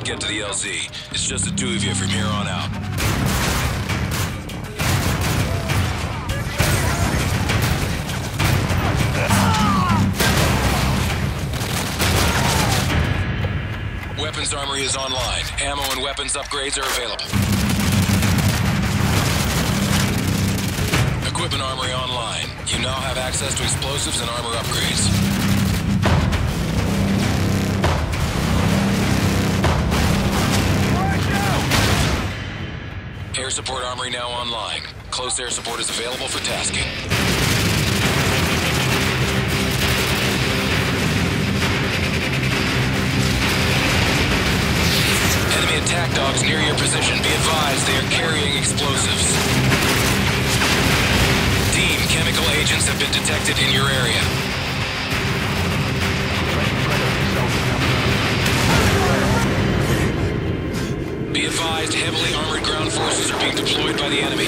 not get to the LZ. It's just the two of you from here on out. Weapons armory is online. Ammo and weapons upgrades are available. Equipment armory online. You now have access to explosives and armor upgrades. Air support armory now online. Close air support is available for tasking. Enemy attack dogs near your position. Be advised, they are carrying explosives. Team, chemical agents have been detected in your area. Be advised, heavily armored ground forces are being deployed by the enemy.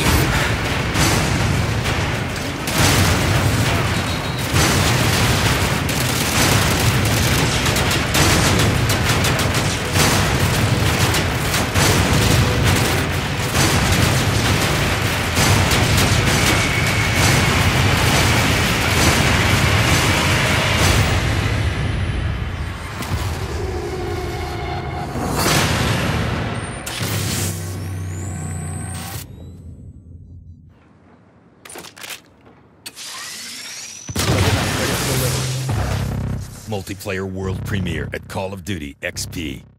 Multiplayer world premiere at Call of Duty XP.